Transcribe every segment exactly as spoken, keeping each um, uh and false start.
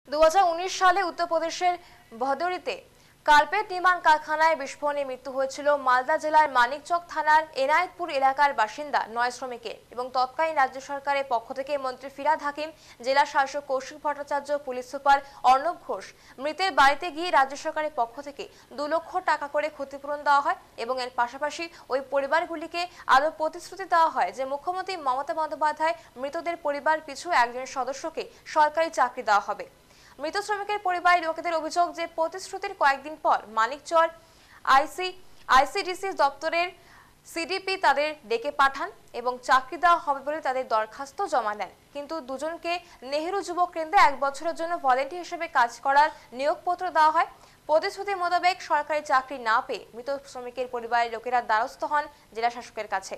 दो हज़ार उन्नीस साले उत्तर प्रदेशेर भदोरीते कार्पेट निर्माण कारखानाয় বিস্ফোরণে মৃত্যু হয়েছিল মালদা জেলার মানিকচক থানার এনায়েতপুর এলাকার বাসিন্দা নয় শ্রমিকের এবং তৎকালীন রাজ্য সরকারের পক্ষ থেকে মন্ত্রী ফিরাদ হাকিম, জেলা শাসক কৌশিক ভট্টাচার্য, পুলিশ সুপার অর্ণব ঘোষ মৃতের বাড়িতে গিয়ে রাজ্য সরকারের পক্ষ থেকে দু লক্ষ টাকা করে ক্ষতিপূরণ দেওয়া হয় এবং এর পাশাপাশি ওই পরিবারগুলিকে আরও প্রতিশ্রুতি দেওয়া হয় যে মুখ্যমন্ত্রী মমতা বন্দ্যোপাধ্যায় মৃতদের পরিবার পিছু একজন সদস্যকে সরকারি চাকরি দেওয়া হবে। মৃত শ্রমিকের পরিবারের লোকেদের অভিযোগ যে প্রতিশ্রুতির কয়েকদিন পর মানিকচর আইসি আইসিডিসি দপ্তরের সিডিপি তাদের ডেকে পাঠান এবং চাকরি দেওয়া হবে বলে তাদের দরখাস্ত জমা দেন, কিন্তু দুজনকে নেহেরু যুব কেন্দ্রে এক বছরের জন্য ভলেন্টিয়ার হিসেবে কাজ করার নিয়োগপত্র দেওয়া হয়। প্রতিশ্রুতি মোতাবেক সরকারি চাকরি না পেয়ে মৃত শ্রমিকের পরিবারের লোকেরা দ্বারস্থ হন জেলা শাসকের কাছে।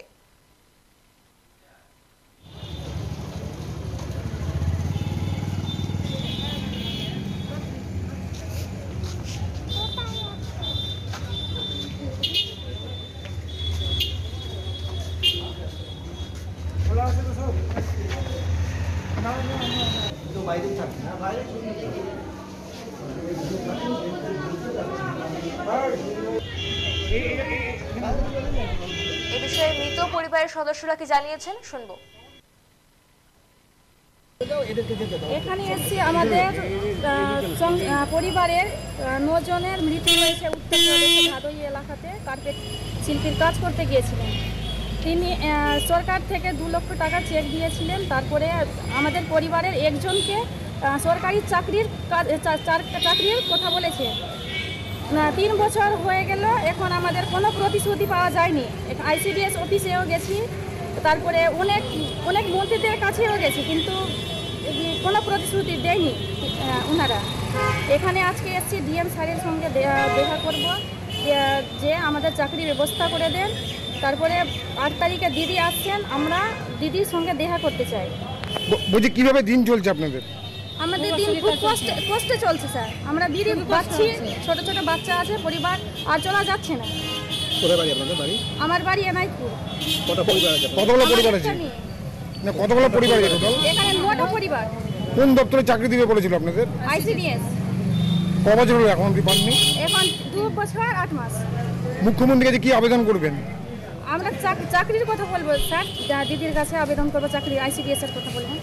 এই বিষয়ে মৃত পরিবারের সদস্যরা কি জানিয়েছেন শুনবো। এখানে এসেছি আমাদের পরিবারের নজনের মৃত্যু হয়েছে উত্তর প্রদেশের ভাদোই এলাকাতে কার্পেট শিল্পীর কাজ করতে গিয়েছিলেন। তিনি সরকার থেকে দু লক্ষ টাকা চেক দিয়েছিলেন। তারপরে আমাদের পরিবারের একজনকে সরকারি চাকরির চাকরির কথা বলেছে। তিন বছর হয়ে গেল, এখন আমাদের কোনো প্রতিশ্রুতি পাওয়া যায়নি। আইসিডিএস অফিসেও গেছি, তারপরে অনেক অনেক মন্ত্রীদের কাছেও গেছি, কিন্তু কোনো প্রতিশ্রুতি দেয়নি ওনারা। এখানে আজকে এসেছি ডিএম স্যারের সঙ্গে দেখা করব যে আমাদের চাকরির ব্যবস্থা করে দেন। তারপরে আট তারিখে দিদি আসছেন, আমরা দিদির সঙ্গে দেখা করতে চাই। বুঝি কিভাবে দিন চলছে আপনাদের? আমাদের দিন খুব কষ্টে কষ্টে চলছে স্যার। আমরা বিড়ি পাচ্ছি, ছোট ছোট বাচ্চা আছে, পরিবার আর চলা যাচ্ছে না। কোথায় বাড়ি আপনাদের? বাড়ি আমার বাড়ি এনায়েতপুর। কত পরিবার আছে? কতগুলো পরিবার আছে? না কতগুলো পরিবার আছে টোটাল? এখানে নটা পরিবার। কোন দপ্তরে চাকরি দিবে বলেছিল আপনাদের? আইসিডিএস। ক বছর হলো এখন অবধি পাননি? এখন দু বছর আট মাস। মুখ্যমন্ত্রীর কাছে কি আবেদন করবেন? আমরা চাকরির কথা বলবো স্যার, দিদির কাছে আবেদন করবো, চাকরি আইসিডিএস এর কথা বলবো।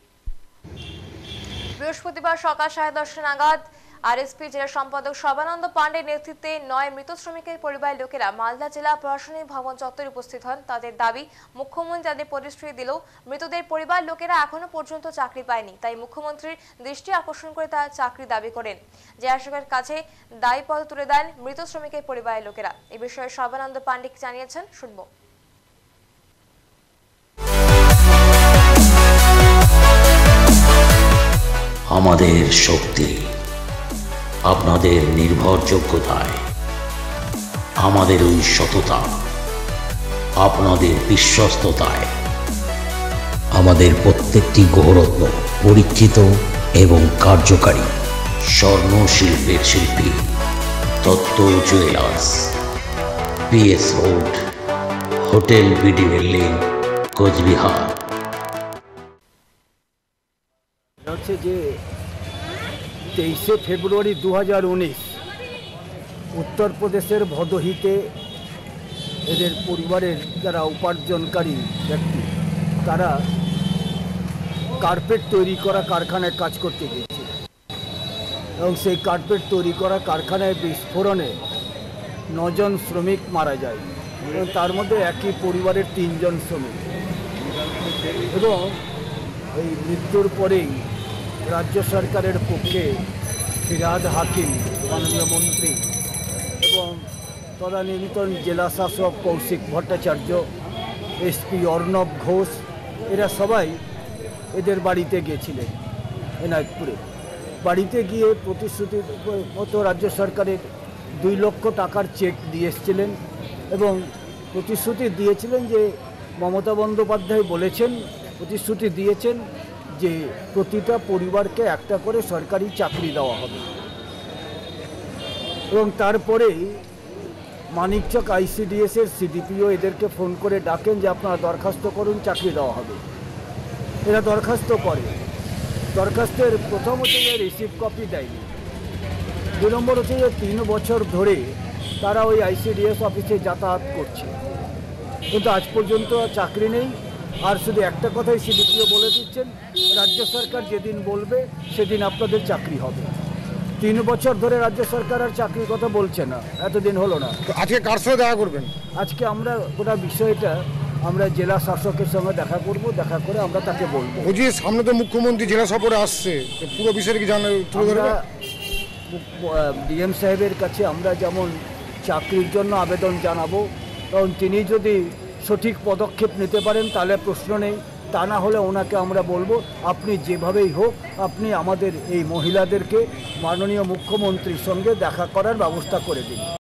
বৃহস্পতিবার সকাল সাড়ে দশটা নাগাদ আরএসপি জেলা সম্পাদক সর্বানন্দ পাণ্ডের নেতৃত্বে নয় মৃত শ্রমিকের পরিবারের লোকেরা মালদা জেলা প্রশাসনিক ভবন চত্বরে উপস্থিত হন। তাদের দাবি, মুখ্যমন্ত্রী তাদের প্রতিশ্রুতি দিলেও মৃতদের পরিবার লোকেরা এখনো পর্যন্ত চাকরি পায়নি, তাই মুখ্যমন্ত্রীর দৃষ্টি আকর্ষণ করে তারা চাকরি দাবি করেন। জেলা শাসকের কাছে দায়িত্ব তুলে দেন মৃত শ্রমিকের পরিবারের লোকেরা। এ বিষয়ে সর্বানন্দ পাণ্ডে জানিয়েছেন, শুনবো। আমাদের শক্তি আপনাদের নির্ভরযোগ্যতায়, আমাদের ওই সততা আপনাদের বিশ্বস্ততায়, আমাদের প্রত্যেকটি গ্রহরত্ন পরীক্ষিত এবং কার্যকারী। স্বর্ণ শিল্পের শিল্পী Dutta jewellers, PS road, hotel BD building, Cooch Behar. হচ্ছে যে তেইশে ফেব্রুয়ারি দু হাজার উনিশ উত্তরপ্রদেশের ভদোহিতে এদের পরিবারের যারা উপার্জনকারী ব্যক্তি তারা কার্পেট তৈরি করা কারখানায় কাজ করতে গিয়েছিল এবং সেই কার্পেট তৈরি করা কারখানায় বিস্ফোরণে নজন শ্রমিক মারা যায় এবং তার মধ্যে একই পরিবারের তিনজন শ্রমিক। এবং এই মৃত্যুর পরেই রাজ্য সরকারের পক্ষে ফিরাদ হাকিম মাননীয় মন্ত্রী এবং তদানীন্তন জেলা শাসক কৌশিক ভট্টাচার্য, এসপি অর্ণব ঘোষ, এরা সবাই এদের বাড়িতে গিয়েছিলেন এনায়েতপুরে। বাড়িতে গিয়ে প্রতিশ্রুতি মতো রাজ্য সরকারের দুই লক্ষ টাকার চেক দিয়ে এসেছিলেন এবং প্রতিশ্রুতি দিয়েছিলেন যে মমতা বন্দ্যোপাধ্যায় বলেছেন, প্রতিশ্রুতি দিয়েছেন যে প্রতিটা পরিবারকে একটা করে সরকারি চাকরি দেওয়া হবে। এবং তারপরেই মানিকচক আইসিডিএসের সিডিপিও এদেরকে ফোন করে ডাকেন যে আপনারা দরখাস্ত করুন, চাকরি দেওয়া হবে। এরা দরখাস্ত করে দরখাস্তের প্রথম হচ্ছে যে রিসিভ কপি দেয়নি, দু নম্বর হচ্ছে যে তিন বছর ধরে তারা ওই আইসিডিএস অফিসে যাতায়াত করছে, কিন্তু আজ পর্যন্ত চাকরি নেই। আর শুধু একটা কথাই সিডিপিও বলে দিচ্ছেন, রাজ্য সরকার যেদিন বলবে সেদিন আপনাদের চাকরি হবে। তিন বছর ধরে রাজ্য সরকার আর চাকরির কথা বলছে না, এতদিন হলো না। তো আজকে কার সাথে দেখা করবেন? আজকে আমরা গোটা বিষয়টা আমরা জেলা শাসকের সঙ্গে দেখা করব, দেখা করে আমরা তাকে বলবো। বুঝি সামনে তো মুখ্যমন্ত্রী জেলা সফরে আসছে, তো পুরো বিষয়টা কি জানা তুলে ধরবে? আমরা ডিএম সাহেবের কাছে আমরা যেমন চাকরির জন্য আবেদন জানাবো, কারণ তিনি যদি সঠিক পদক্ষেপ নিতে পারেন তাহলে প্রশ্ন নেই, তা না হলে ওনাকে আমরা বলবো আপনি যেভাবেই হোক আপনি আমাদের এই মহিলাদেরকে মাননীয় মুখ্যমন্ত্রীর সঙ্গে দেখা করার ব্যবস্থা করে দিন।